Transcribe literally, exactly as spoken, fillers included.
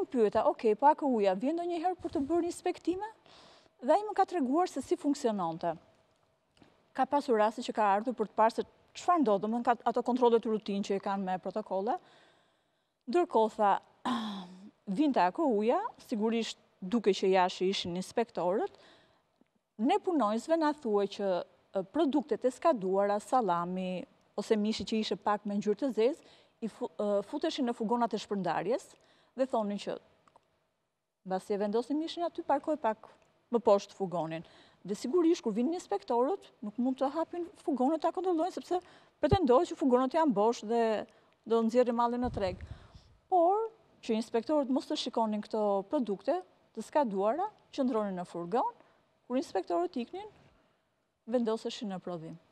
unë pyeta, ok, pa ka uja, vjen do njëherë për të bërë një inspektime? Dhe ai më ka treguar se si funksiononte. Ka pasur rasti që ka ardhur për të parë se çfarë ndodh, domethënë ka ato kontrollet rutinë që e kanë me protokolle. Ndërkohë tha, vinte A K U-ja, sigurisht duke që jashtë ishin inspektorët, ne punojësve na thuaj që produktet e skaduara, sallami ose mishi që ishte pak me ngjyrë të zezë, i futeshin në fugonat e shpërndarjes dhe thonin që mbasi e vendosin mishin aty, parkoj pak më poshtë fugonin. Dhe sigurisht, kur vinin inspektorët, nuk mund të hapin fugonet ta kontrollojnë, sepse pretendohet që fugonet janë bosh dhe do nxjerrin mallin në treg. Por, që inspektorët mos të shikonin këto produkte të skaduara, qëndronin në furgon, kur inspektorët iknin, vendoseshin në prodhim.